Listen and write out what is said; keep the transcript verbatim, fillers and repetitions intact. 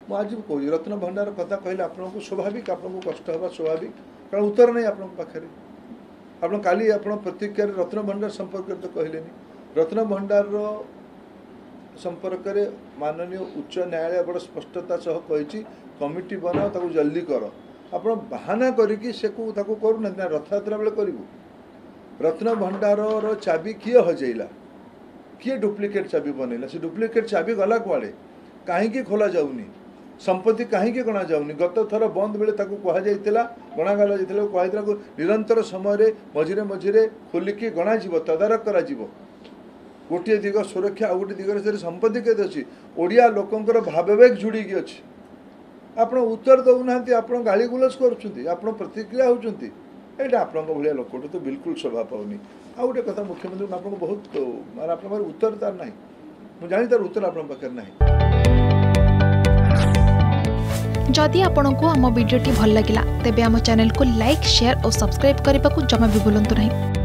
मुझे कह रत्न भंडार कथा कहले आपको स्वाभाविक आपको कष्ट हवा स्वाभाविक कारण उत्तर नहीं आप पाखे आप काली आप प्रतिक्रिया रत्न भंडार संपर्क तो कहले रत्न भंडार संपर्क में माननीय उच्च न्यायालय बड़ स्पष्टता सह कही कमिटी बनाओ ताको जल्दी कर आप बाहाना करी से करूना रथ यात्रा बेले करूँ रत्न भंडार चाबी किए हजेला किए डुप्लिकेट चाबी बनैला से डुप्लिकेट चाबी गला कुआड़े कहीं खोला जाऊनी संपत्ति कहीं गणा जाऊनी गत थर बंद बेले कहला गणागला जाता निरंतर समय मझिरे मझिरे खोलिकी गणाव तदारक करा गोटे दिग सुरक्षा आ गोटे दिगरे संपत्ति केते अच्छी ओडिया लोकंकर भाववेग जुड़ीकी अच्छी आपण उत्तर दौना आप गाली गुलज कर प्रतिक्रिया होती यहाँ आपण भाया लोक तो बिल्कुल शोभा पाऊनी आ गोटे कथा मुख्यमंत्री आपको बहुत माने आप उत्तर तार ना मुझे जानी तार उत्तर आप पाखे ना। जदि आपंक आम भिडी भल लगा तेब आम चैनल को लाइक शेयर और सब्सक्राइब करने को जमा भी भूलु नहीं।